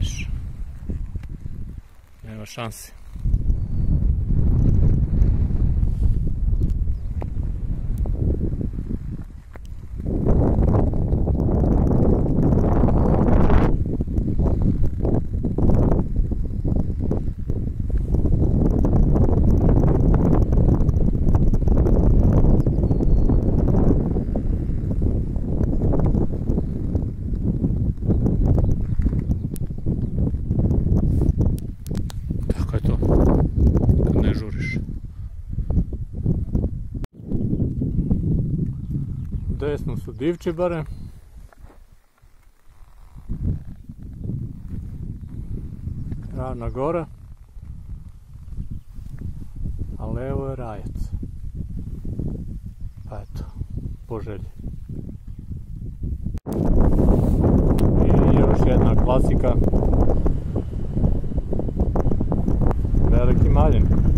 staneš. Nema šanse. Tako je to, kad ne žuriš. Desno su Divčibare. Ravna gora. A levo je Rajac. Pa eto, po želji. I još jedna klasika. Veliki Maljen.